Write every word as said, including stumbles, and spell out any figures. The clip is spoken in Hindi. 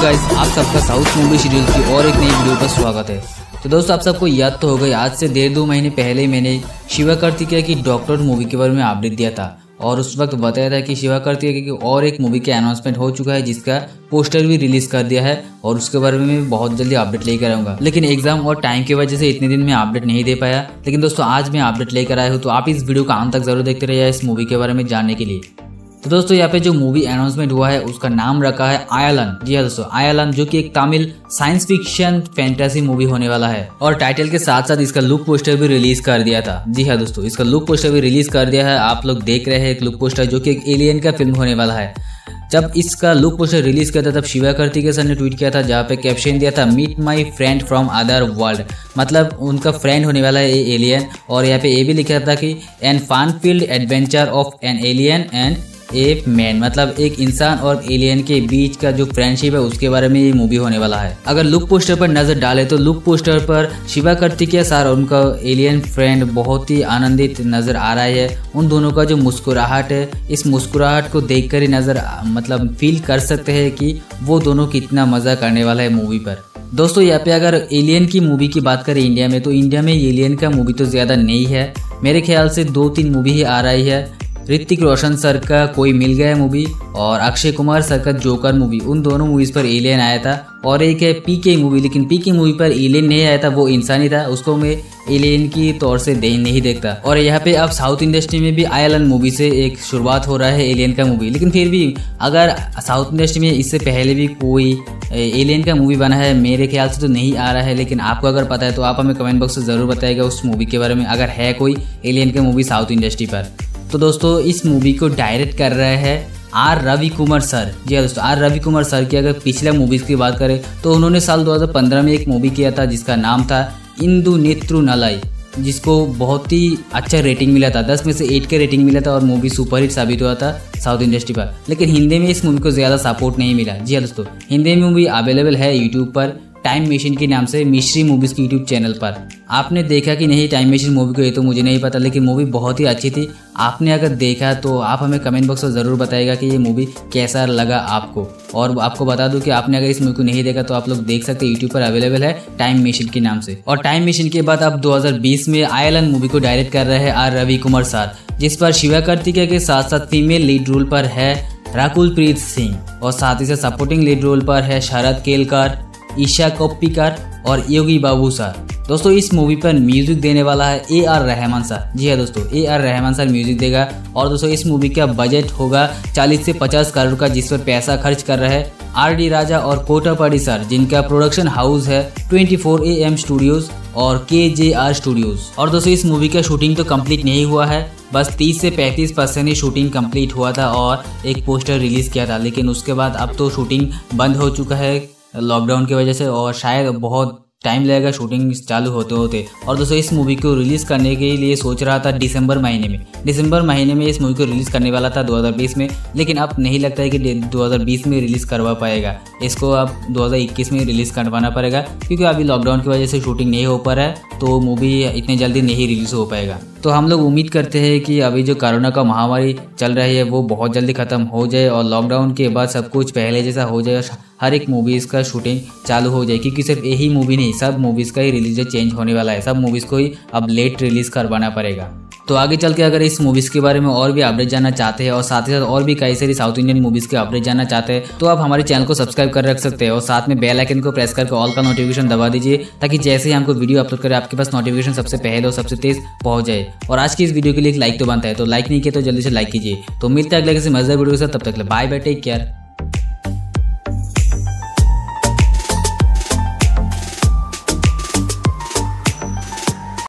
गाइस, आप सबका साउथ मूवी सीरीज की और एक नई वीडियो पर स्वागत है। तो दोस्तों, आप सबको याद तो हो गई, आज से डेढ़ दो महीने पहले ही मैंने शिवा कार्तिकेय की डॉक्टर मूवी के बारे में अपडेट दिया था और उस वक्त बताया था कि शिवा कार्तिकेय की और एक मूवी का अनाउंसमेंट हो चुका है जिसका पोस्टर भी रिलीज कर दिया है और उसके बारे में मैं बहुत जल्दी अपडेट लेकर आऊंगा। लेकिन एग्जाम और टाइम की वजह से इतने दिन में अपडेट नहीं दे पाया। लेकिन दोस्तों, आज मैं अपडेट लेकर आया हूँ, तो आप इस वीडियो का अंत तक जरूर देखते रहिए इस मूवी के बारे में जानने के लिए। तो दोस्तों, यहाँ पे जो मूवी अनाउंसमेंट हुआ है उसका नाम रखा है आयलन। जी हाँ दोस्तों, आयलन, जो कि एक Tamil science fiction fantasy movie होने वाला है और टाइटल के साथ साथ इसका लुक पोस्टर भी रिलीज कर दिया था। जी हाँ दोस्तों, इसका लुक पोस्टर भी रिलीज कर दिया है। आप लोग देख रहे हैं एक लुक पोस्टर जो कि एक एलियन का फिल्म होने वाला है। जब इसका लुक पोस्टर रिलीज किया था तब शिवा कार्तिकेय सर ने ट्वीट किया था जहाँ पे कैप्शन दिया था, meet my friend from other world, मतलब उनका फ्रेंड होने वाला है ये एलियन। और यहाँ पे ये भी लिखा था कि an fun filled adventure of an alien and a man, मतलब एक इंसान और एलियन के बीच का जो फ्रेंडशिप है उसके बारे में ये मूवी होने वाला है। अगर लुक पोस्टर पर नजर डाले तो लुक पोस्टर पर शिवा कार्तिकेय सर और उनका एलियन फ्रेंड बहुत ही आनंदित नजर आ रहा है। उन दोनों का जो मुस्कुराहट है, इस मुस्कुराहट को देखकर ही नजर मतलब फील कर सकते हैं कि वो दोनों कितना मजा करने वाला है मूवी पर। दोस्तों, यहाँ पे अगर एलियन की मूवी की बात करें इंडिया में, तो इंडिया में एलियन का मूवी तो ज्यादा नहीं है। मेरे ख्याल से दो तीन मूवी ही आ रही है। ऋतिक रोशन सर का कोई मिल गया मूवी और अक्षय कुमार सर का जोकर मूवी, उन दोनों मूवीज पर एलियन आया था। और एक है पीके मूवी, लेकिन पीके मूवी पर एलियन नहीं आया था, वो इंसानी था, उसको मैं एलियन की तौर से दे नहीं देखता। और यहाँ पे अब साउथ इंडस्ट्री में भी आयलन मूवी से एक शुरुआत हो रहा है एलियन का मूवी। लेकिन फिर भी अगर साउथ इंडस्ट्री में इससे पहले भी कोई एलियन का मूवी बना है, मेरे ख्याल से तो नहीं आ रहा है। लेकिन आपको अगर पता है तो आप हमें कमेंट बॉक्स में जरूर बताइएगा उस मूवी के बारे में, अगर है कोई एलियन का मूवी साउथ इंडस्ट्री पर। तो दोस्तों, इस मूवी को डायरेक्ट कर रहे हैं आर रवि कुमार सर। जी हाँ दोस्तों, आर रवि कुमार सर की अगर पिछला मूवीज की बात करें तो उन्होंने साल दो हज़ार पंद्रह में एक मूवी किया था जिसका नाम था इंदु नेत्रु नलाई, जिसको बहुत ही अच्छा रेटिंग मिला था, दस में से आठ के रेटिंग मिला था और मूवी सुपरहिट साबित हुआ था साउथ इंडस्ट्री पर। लेकिन हिंदी में इस मूवी को ज़्यादा सपोर्ट नहीं मिला। जी हाँ दोस्तों, हिंदी में मूवी अवेलेबल है यूट्यूब पर टाइम मशीन के नाम से, मिश्री मूवीज की यूट्यूब चैनल पर। आपने देखा कि नहीं टाइम मशीन मूवी को, ये तो मुझे नहीं पता, लेकिन मूवी बहुत ही अच्छी थी। आपने अगर देखा तो आप हमें कमेंट बॉक्स में ज़रूर बताइएगा कि ये मूवी कैसा लगा आपको। और आपको बता दूं कि आपने अगर इस मूवी को नहीं देखा तो आप लोग देख सकते हैं, यूट्यूब पर अवेलेबल है टाइम मशीन के नाम से। और टाइम मशीन के बाद अब दो हज़ार बीस में आयलन मूवी को डायरेक्ट कर रहे हैं आर रवि कुमार सर, जिस पर शिवा कार्तिकेय के साथ साथ फीमेल लीड रोल पर है राकुल प्रीत सिंह और साथ ही साथ सपोर्टिंग लीड रोल पर है शरद केलकर, ईशा कोप्पिकर और योगी बाबू सर। दोस्तों, इस मूवी पर म्यूजिक देने वाला है ए आर रहमान सर। जी हाँ दोस्तों, A R Rahman sir music देगा। और दोस्तों, इस मूवी का बजट होगा चालीस से पचास करोड़ का, जिस पर पैसा खर्च कर रहे हैं आर डी राजा और कोटापड़ी सर, जिनका प्रोडक्शन हाउस है twenty four A M studios और के जे आर स्टूडियोज। और दोस्तों, इस मूवी का शूटिंग तो कंप्लीट नहीं हुआ है, बस तीस से पैंतीस परसेंट ही शूटिंग कंप्लीट हुआ था और एक पोस्टर रिलीज किया था। लेकिन उसके बाद अब तो शूटिंग बंद हो चुका है लॉकडाउन की वजह से और शायद बहुत टाइम लगेगा शूटिंग चालू होते होते। और दोस्तों, इस मूवी को रिलीज करने के लिए सोच रहा था दिसंबर महीने में दिसंबर महीने में इस मूवी को रिलीज करने वाला था दो हज़ार बीस में। लेकिन अब नहीं लगता है कि दो हज़ार बीस में रिलीज करवा पाएगा, इसको अब दो हज़ार इक्कीस में रिलीज करवाना पड़ेगा, क्योंकि अभी लॉकडाउन की वजह से शूटिंग नहीं हो पा रहा है, तो मूवी इतने जल्दी नहीं रिलीज हो पाएगा। तो हम लोग उम्मीद करते हैं कि अभी जो कोरोना का महामारी चल रही है वो बहुत जल्दी खत्म हो जाए और लॉकडाउन के बाद सब कुछ पहले जैसा हो जाए, हर एक मूवीज़ का शूटिंग चालू हो जाए, क्योंकि सिर्फ यही मूवी नहीं, सब मूवीज़ का ही रिलीज चेंज होने वाला है। सब मूवीज़ को ही अब लेट रिलीज करवाना पड़ेगा। तो आगे चल के अगर इस मूवीज़ के बारे में और भी अपडेट जानना चाहते हैं और साथ ही साथ और भी कई सारी साउथ इंडियन मूवीज़ के अपडेट जानना चाहते हैं तो आप हमारे चैनल को सब्सक्राइब कर रख सकते हैं और साथ में बेल आइकन को प्रेस करके ऑल का नोटिफिकेशन दबा दीजिए, ताकि जैसे ही हमको वीडियो अपलोड करें आपके पास नोटिफिकेशन सबसे पहले और सबसे तेज पहुंच जाए। और आज की इस वीडियो के लिए एक लाइक तो बनता है, तो लाइक नहीं किया तो जल्दी से लाइक कीजिए। तो मिलते हैं अगले किसी मजेदार वीडियो के साथ, तब तक बाय बाय, टेक केयर।